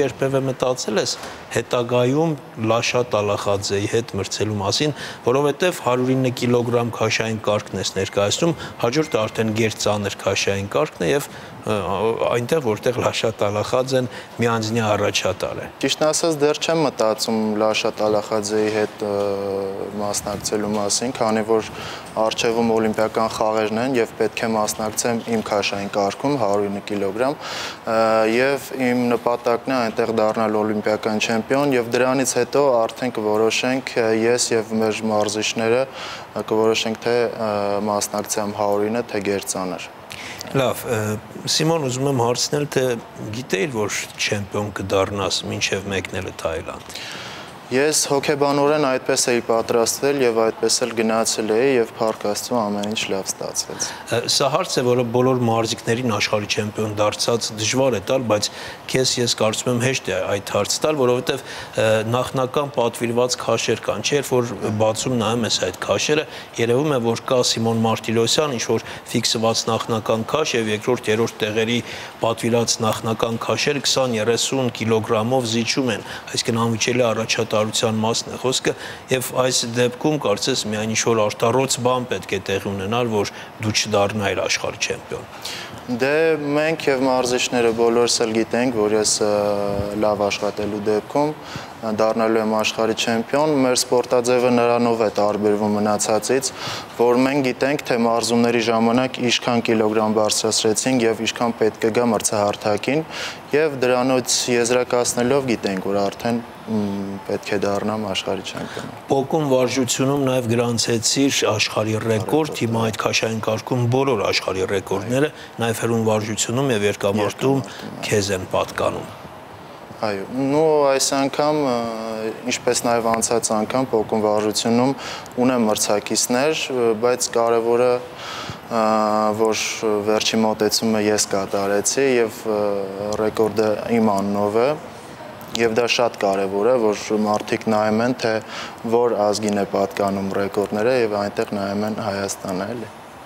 երբևէ մտածել ես հետագայում Լաշա Տալախաձեի հետ մրցելու մասին, որովհետև 109 կիլոգրամ քաշային կարգն ես ներկայացնում, հաջորդը արդեն գերծանր քաշային կարգն է եւ այնտեղ որտեղ Լաշա Տալախաձեն միանձնյա առաջատար է։ Ճիշտն ասած դեռ չեմ մտածում Լաշա Տալախաձեի հետ մասնակցելու մասին, քանի որ առջևում օլիմպիական խաղերն են եւ պետք է մասնակցեմ իմ քաշային կարգում 109 կիլոգրամ եւ իմ նպատակն է այնտեղ դառնալ օլիմպիական չեմպիոն եւ դրանից հետո արդեն կորոշենք ես եւ մեր մարզիչները կորոշենք թե մասնակցեմ 109-ը թե գերծանր։ Լավ, Սիմոն, ուզում եմ հարցնել, թե գիտեիր, որ չեմպիոն կդառնաս մինչև մեկնելը Թայլանդ։ Ես հոգեբանորեն այդպես էի պատրաստվել եւ այդպես էլ գնացել էի եւ փառք Աստծո ամեն ինչ լավ ստացվեց։ Սա հարց է, որը բոլոր մարզիկներին աշխարհի չեմպիոն դարձած դժվար է տալ, բայց քեզ ես կարծում եմ հեշտ է այդ հարցը տալ, որովհետեւ նախնական պատվիրված քաշեր կան, չէ՞, որ բացում նայում ես այդ քաշերը, երևում է, որ կա Սիմոն Մարտիրոսյան, ինչ որ ֆիքսված նախնական քաշ եւ երկրորդ, երրորդ տեղերի պատվիրած նախնական քաշերը 20-30 կիլոգրամով զիջում են, այսինքն անվիճելի առաջատարության մասն է խոսքը եւ այս դեպքում կարծես միայն ինչ-որ արտառոց բան պետք է տեղի ունենար, որ դու չդառնայիր աշխարհի չեմպիոն։ Դե մենք եւ մարզիչները բոլորս էլ գիտենք, որ ես լավ աշխատելու դեպքում դառնալու եմ աշխարհի չեմպիոն, մեր սպորտաձևը նրանով է տարբերվում մնացածից, որ մենք գիտենք, թե մարզումների ժամանակ ինչքան կիլոգրամ բարձրացրեցինք եւ ինչքան պետք է գա մրցահարթակին եւ դրանից եզրակացնելով գիտենք, որ արդեն պետք է դառնամ աշխարհի չեմպիոն։ Պոկում վարժությունում նաև գրանցեցիր աշխարհի ռեկորդ, հիմա այդ քաշային կարգում բոլոր աշխարհի ռեկորդները նաև հեռուն վարժությունում եւ երկամարտում քեզ են պատկանում։ Այո, նո այս անգամ, ինչպես նաև անցած անգամ պոկում վարժությունում ունեմ մրցակիցներ, բայց կարևորը որ վերջի մոտեցումը ես կատարեցի եւ ռեկորդը իմ անունով է եւ դա շատ կարեւոր է, որ մարդիկ նայում են, թե որ ազգին է պատկանում ռեկորդները եւ այնտեղ նայում են Հայաստանը, էլի։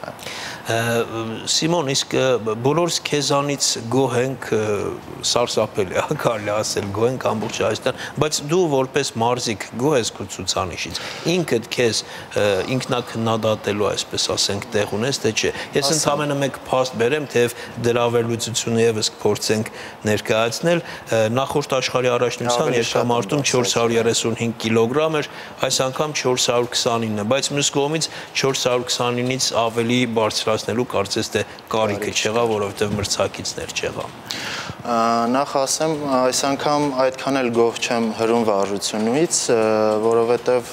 Սիմոն, իսկ բոլորս քեզանից գոհ ենք, սարսափելի է, կարելի ասել, գոհ ենք ամբողջ Հայաստան, բայց դու որպես մարզիկ գոհ ես քո ցուցանիշից։ Ինքդ քեզ ինքնակննադատելու, այսպես ասենք, տեղ ունես, թե չէ։ Ես ընդամենը մեկ փաստ բերեմ, թեև դրա վերլուծությունը եւս կփորձենք ներկայացնել։ Նախորդ աշխարհի առաջնության երկամարտում 435 կիլոգրամ էր, այս անգամ 429 է, բայց մյուս կողմից 429-ից ավելի բարձրացնելու կարծես թե կարիքը չեղավ, որովհետև մրցակիցներ չեղավ։ Նախ ասեմ, այս անգամ այդքան էլ գոհ չեմ հրում վարժությունից, որովհետև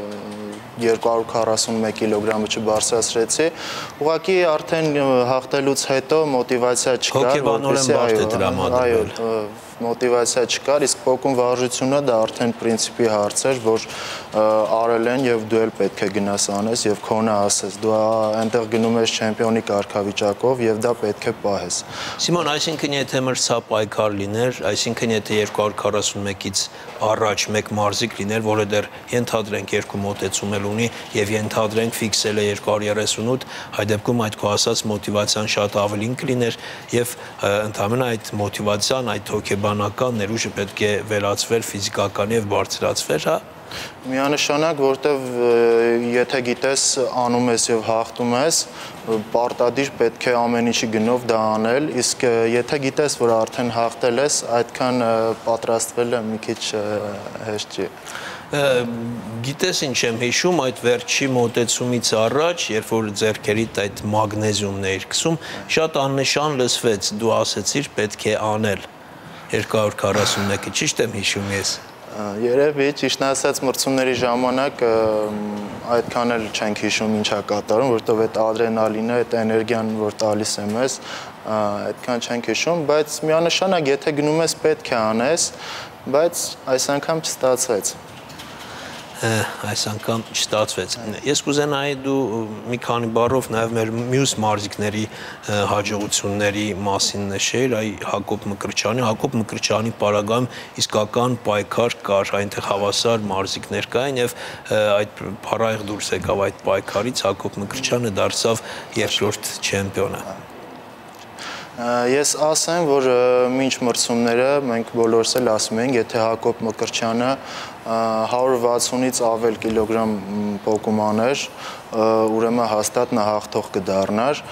241 կիլոգրամը չբարձրացրեցի, ուղղակի արդեն հաղթելուց հետո մոտիվացիա չկար, հոգեբանորեն բարդ է տրամադրվել։ Մոտիվացիա չկար, իսկ պոկում վարժությունը դա արդեն պրինցիպի հարց էր, որ արել են եւ դու էլ պետք է գնաս անես եւ քոնը ասես, դու այնտեղ գնում ես չեմպիոնի կարգավիճակով եւ դա պետք է պահես։ Սիմոն, այսինքն եթե մրցապայքար լիներ, այսինքն եթե 241-ից առաջ մեկ մարզիկ լիներ, որը դեռ ենթադրենք երկու մոտեցում էլ ունի եւ ենթադրենք ֆիքսել է 238, այդ դեպքում այդ քո ասած մոտիվացիան շատ ավելին կլիներ եւ ընդհանրապես այդ մոտիվացիան, այդ հոգեբանական ներուժը պետք է վերածվեր ֆիզիկական եւ բարձրացվեր, հա։ Միանշանակ, որտեվ եթե գիտես անում ես եւ հաղթում ես, պարտադիր պետք է ամեն ինչի գնով դա անել, իսկ եթե գիտես, որ արդեն հաղթել ես, այդքան պատրաստվելը մի քիչ հեշտ չի։ Գիտես ինչ եմ հիշում, այդ վերջի մոտեցումից առաջ, երբ որ ձեռքերիդ այդ մագնեզիումն էիր քսում, շատ աննշան լսվեց, դու ասեցիր պետք է անել 241-ը, ճիշտ եմ հիշում ես։ Երևի, ճիշտն ասած մրցումների ժամանակ այդքան էլ չենք հիշում ինչա կատարում, որովհետև այդ ադրենալինը, այդ էներգիան, որ տալիս եմ ես, այդքան չենք հիշում, բայց միանշանակ եթե գնում ես պետք է անես, բայց այս անգամ չստացվեց։ Այս անգամ չստացվեց։ Ես կուզենայի դու մի քանի բառով նաև մեր մյուս մարզիկների հաջողությունների մասին նշեիր, Հակոբ Մկրտչյանի պարագայում իսկական պայքար կար, այնտեղ հավասար մարզիկներ կային եւ այդ փառայեղ դուրս եկավ այդ պայքարից, Հակոբ Մկրտչյանը դարձավ երկրորդ չեմպիոնը։ Ես ասեմ, որ մինչ մրցումները մենք բոլորս էլ ասում ենք, եթե Հակոբ Մկրտչյանը 160-ից ավել կիլոգրամ պոկում աներ, ուրեմն հաստատ նա հաղթող կդառնար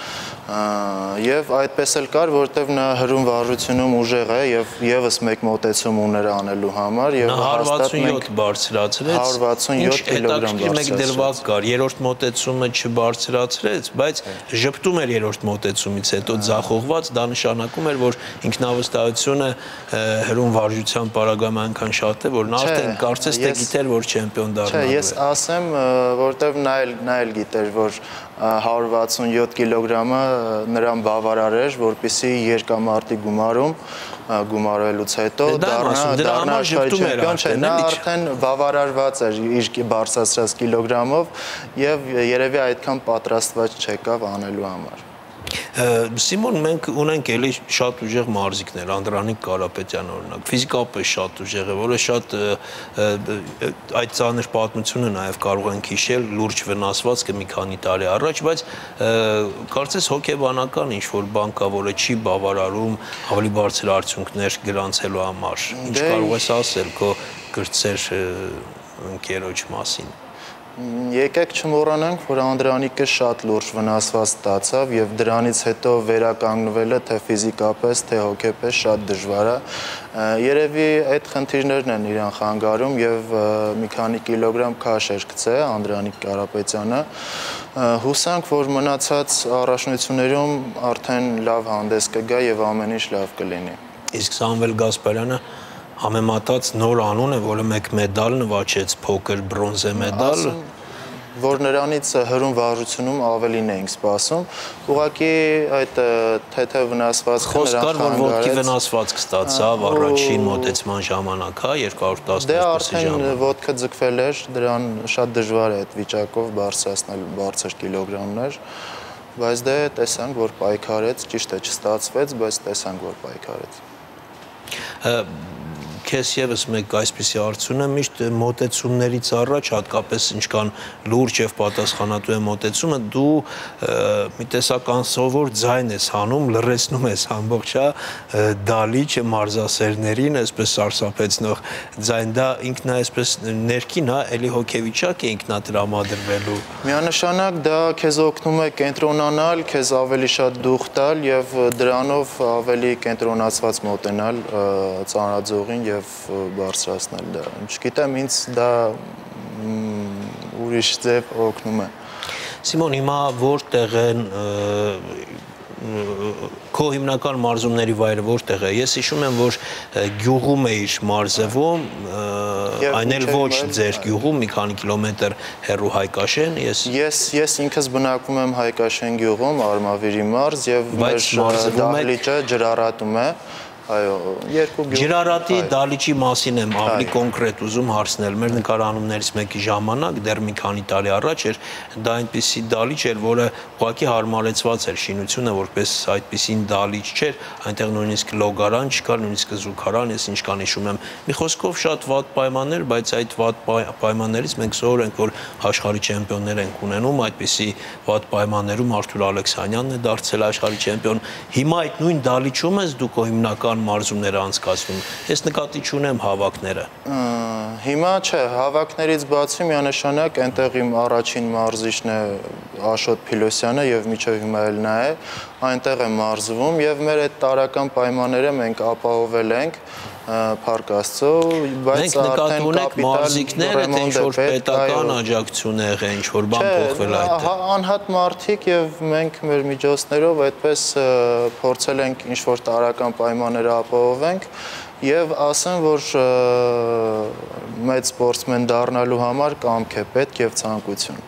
եւ այդպես էլ կար, որտեվ նա հրում վարժությունում ուժեղ է եւ եւս մեկ մոտեցում ուներ անելու համար եւ հաստատ մենք 167 բարձրացրեց 167 կիլոգրամ բարձրացրեց։ Մեկ դրվագ կար, երրորդ մոտեցումը չբարձրացրեց, բայց ժպտում էր երրորդ մոտեցումից հետո ձախողված, դա նշանակում էր, որ ինքնավստահությունը հրում վարժության պարագայում այնքան շատ է, որ նա արդեն կարծես թե գիտեր, որ չեմպիոն դառնալու է։ Չէ, ես ասեմ, որտեվ նա էլ գիտեր, որ 167 կիլոգրամը նրան բավարար էր, որպեսզի երկամարտի գումարելուց հետո դառնա աշխարհի չեմպիոն, չէ, նա արդեն բավարարված էր իր բարձրացրած կիլոգրամով եւ երևի այդքան պատրաստված չեկավ անելու համար։ Սիմոն, մենք ունենք էլի շատ ուժեղ մարզիկներ, Անդրանիկ Կարապետյան օրինակ, ֆիզիկապես շատ ուժեղ է, որը շատ այդ ծանր պատմությունը նաև կարող ենք հիշել, լուրջ վնասվածքը մի քանի տարի առաջ, բայց կարծես հոգեբանական ինչ-որ բան կա, որը չի բավարարում ավելի բարձր արդյունքներ գրանցելու համար։ Ինչ կարող ես ասել քո կրտսեր ընկերոջ մասին։ Եկեք չմոռանանք, որ Անդրանիկը շատ լուրջ վնասված ստացավ եւ դրանից հետո վերականգնվելը թե ֆիզիկապես, թե հոգեպես շատ դժվար է։ Երևի այդ խնդիրներն են իրան խանգարում եւ մի քանի կիլոգրամ քաշ էր գցե Անդրանիկ Կարապետյանը։ Հուսանք, որ մնացած առաջնություններում արդեն լավ հանդես կգա եւ ամեն ինչ լավ կլինի։ Իսկ Սամվել Գասպարյանը համեմատած նոր անուն է, որը մեկ մեդալ նվաճեց, փոքր բրոնզե մեդալ, որ նրանից հրում վարժությունում ավելին էինք սպասում, ուղղակի այդ թեթև վնասվածքը նրան խանգարեց։ Խոսք կար, որ ոտքի վնասվածք ստացավ առաջին մոտեցման ժամանակ, հա, 210 Դե արդեն ոտքը ձգվել էր, դրան շատ դժվար է այդ վիճակով բարձրացնել բարձր կիլոգրամներ, բայց դե տեսանք, որ պայքարեց, ճիշտ է չստացվեց, բայց տեսանք, որ պայքարեց։ Քեզ եւս մեկ այսպիսի հարցուն է, միշտ մոտեցումներից առաջ, հատկապես ինչքան լուրջ եւ պատասխանատու է մոտեցումը, դու մի տեսական սովոր ձայն ես հանում, լռեցնում ես ամբողջ դալիճը մարզասերներին, այսպես սարսափեցնող ձայն, դա ինքն այսպես ներքին, հա, էլի հոգեվիճակ է ինքնատրամադրվելու։ Միանշանակ դա քեզ օգնում է կենտրոնանալ, քեզ ավելի շատ դուխ տալ եւ դրանով ավելի կենտրոնացված մոտենալ ծանրաձողին եւ բարձրացնել դա։ Չգիտեմ, ինձ դա ուրիշ ձև օգնում է։ Սիմոն, հիմա որտեղ են քո հիմնական մարզումների վայրը որտեղ է։ Ես հիշում եմ, որ գյուղում էիր Մարզևում, այն էլ ոչ ձեր գյուղում, մի քանի կիլոմետր հեռու Հայկաշեն։ Ես ինքս բնակվում եմ Հայկաշեն գյուղում, Արմավիրի մարզ, եւ մեր դահլիճը ջրառատում է։ Այո, երկու գյուղ։ Ջրառատի դալիճի մասին եմ ավելի կոնկրետ ուզում հարցնել։ Մեր նկարանումներից մեկի ժամանակ, դեռ մի քանի տարի առաջ էր, դա այնպիսի դալիճ էր, որը ուղղակի հարմարեցված էր շինությունը, որպես այդպիսին դալիճ չէր, այնտեղ նույնիսկ լոգարան չկար, նույնիսկ զուգարան, ես ինչքան հիշում եմ։ Մի խոսքով շատ վատ պայմաններ, բայց այդ վատ պայմաններից մենք սովոր ենք, որ աշխարհի չեմպիոններ ենք ունենում, այդպիսի վատ պայմաններում Արթուր Ալեքսանյանն է դարձել աշխարհի չեմպիոն։ Հիմա այդ նույն դալիճում ես դու քո հիմնական մարզումները անցկացնում։ Ես նկատի չունեմ հավաքները։ Հիմա չէ, հավաքներից բացի միանշանակ այնտեղ իմ առաջին մարզիչն է Աշոտ Փիլոսյանը եւ միջև հիմա էլ նա է, այնտեղ է մարզվում եւ մեր այդ տարական պայմանները մենք ապահովել ենք Փառք Աստծո, բայց արդեն մարզիկները թե ինչ-որ պետական աջակցություն եղել, ինչ-որ բան փոխվել այդտեղ։ Անհատ մարդիկ եւ մենք մեր միջոցներով այդպես փորձել ենք ինչ-որ տարական պայմանները ապահովենք եւ ասեմ, որ մեծ սպորտսմեն դառնալու համար կամք է պետք եւ ցանկություն։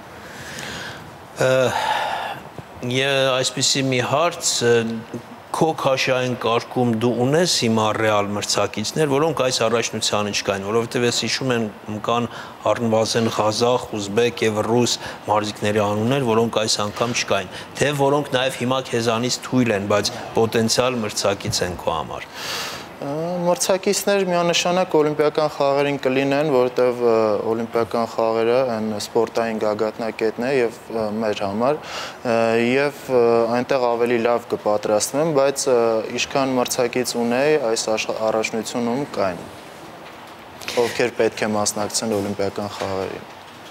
Այսպիսի մի հարց Քո քաշային կարգում դու ունես հիմա ռեալ մրցակիցներ, որոնք այս առաջնությանը չկային, որովհետև ես հիշում եմ կան առնվազն ղազախ, ուզբեկ եւ ռուս մարզիկների անուններ, որոնք այս անգամ չկային, թե որոնք նաեւ հիմա քեզանից թույլ են, բայց պոտենցիալ մրցակից են քո համար։ Մրցակիցներ միանշանակ օլիմպիական խաղերին կլինեն, որովհետև օլիմպիական խաղերը այն սպորտային գագաթնակետն է եւ մեր համար եւ այնտեղ ավելի լավ կպատրաստվեմ, բայց ինչքան մրցակից ունեի այս առաջնությունում կային, ովքեր պետք է մասնակցեն օլիմպիական խաղերին։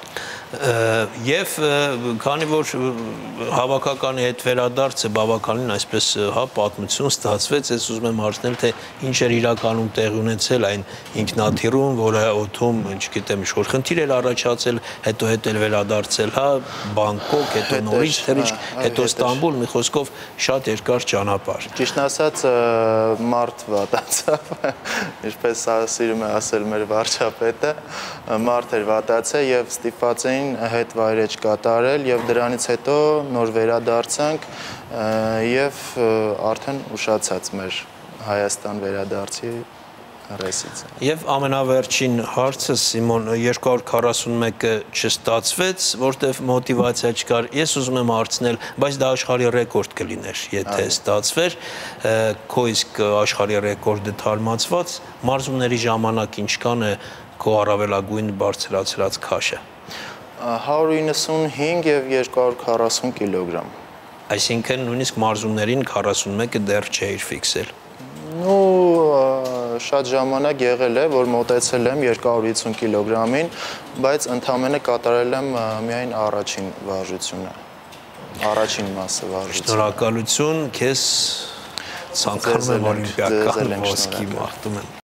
Եվ քանի որ հավաքականի հետ վերադարձը բավականին այսպես պատմություն ստացվեց, ես ուզում եմ հարցնել, թե ինչ էր իրականում տեղի ունեցել այն ինքնաթիռում, որը օդում, չգիտեմ, ինչ-որ խնդիր էր առաջացել, հետո էլ վերադարձել, Բանգկոկ, հետո նորից թռիչք, հետո Ստամբուլ, մի խոսքով շատ երկար ճանապարհ։ Ճիշտն ասած, մարդ վատացավ, ինչպես սիրում է ասել մեր վարչապետը, մարդ էր վատացել եւ ստիպված էին հետ վայրեջ կատարել եւ դրանից հետո նոր վերադարձանք եւ արդեն ուշացած մեր Հայաստան վերադարձի ռեսից։ Եվ ամենավերջին հարցը Սիմոն 241-ը չստացվեց, որտեվ մոտիվացիա չկար։ Ես ուզում եմ հարցնել, բայց դա աշխարհի ռեկորդ կլիներ, եթե ստացվեր, քո իսկ աշխարհի ռեկորդը թարմացված, մարզումների ժամանակ ինչքան է քո առավելագույն բարձրացրած քաշը։ 195 եւ 240 կիլոգրամ։ Այսինքն նույնիսկ մարզումներին 41-ը դեռ չէր ֆիքսել։ Ну, շատ ժամանակ եղել է, որ մոտեցել եմ 250 կիլոգրամին, բայց ընդամենը կատարել եմ միայն առաջին վարժությունը, առաջին մասը վարժությունը։ Շնորհակալություն, քեզ ցանկանում եմ օլիմպիական ոսկի մաղթում եմ։